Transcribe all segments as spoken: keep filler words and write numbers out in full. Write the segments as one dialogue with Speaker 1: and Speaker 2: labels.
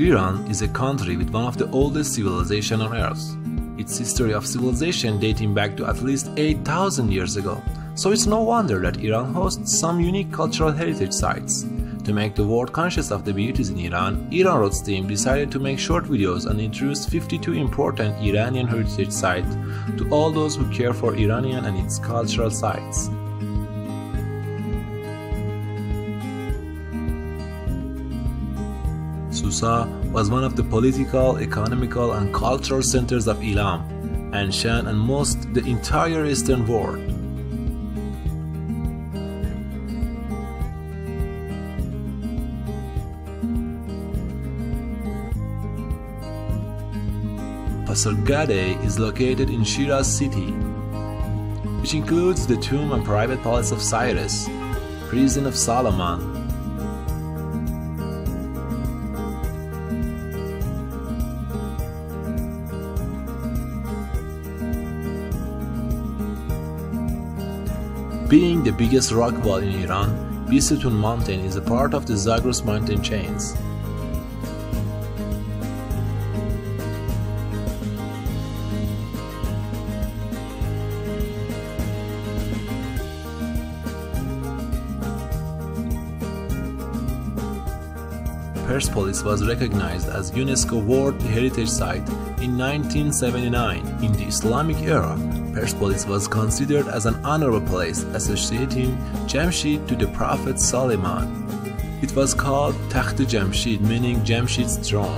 Speaker 1: Iran is a country with one of the oldest civilizations on earth. Its history of civilization dating back to at least eight thousand years ago, so it's no wonder that Iran hosts some unique cultural heritage sites. To make the world conscious of the beauties in Iran, Iran Roads team decided to make short videos and introduce fifty-two important Iranian heritage sites to all those who care for Iranian and its cultural sites. Susa was one of the political, economical, and cultural centers of Elam, ancient and most the entire Eastern world. Pasargadae is located in Shiraz city, which includes the tomb and private palace of Cyrus, prison of Solomon, being the biggest rock wall in Iran. Bisutun mountain is a part of the Zagros mountain chains. Persepolis was recognized as UNESCO World Heritage Site in nineteen seventy-nine. In the Islamic era, Persepolis was considered as an honorable place, associating Jamshid to the Prophet Suleiman. It was called Takht Jamshid, meaning Jamshid's throne.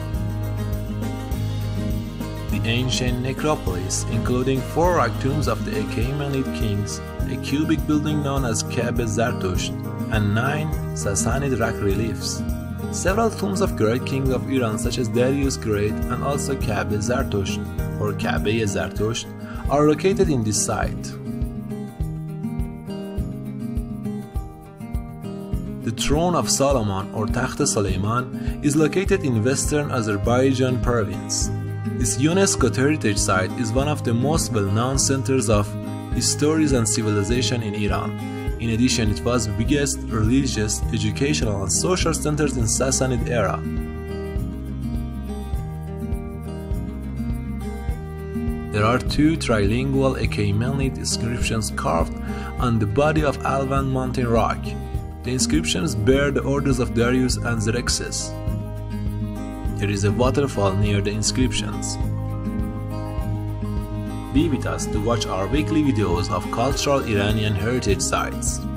Speaker 1: The ancient necropolis, including four rock tombs of the Achaemenid kings, a cubic building known as Kabe Zartusht, and nine Sassanid rock reliefs. Several tombs of great kings of Iran such as Darius Great and also Kabe Zartusht or Kabe Zartusht are located in this site. The throne of Solomon or Takht Suleiman is located in western Azerbaijan province. This UNESCO heritage site is one of the most well-known centers of histories and civilization in Iran. In addition, it was the biggest religious, educational, and social centers in Sassanid era. There are two trilingual Achaemenid inscriptions carved on the body of Alvan mountain rock. The inscriptions bear the orders of Darius and Xerxes. There is a waterfall near the inscriptions. Be with us to watch our weekly videos of cultural Iranian heritage sites.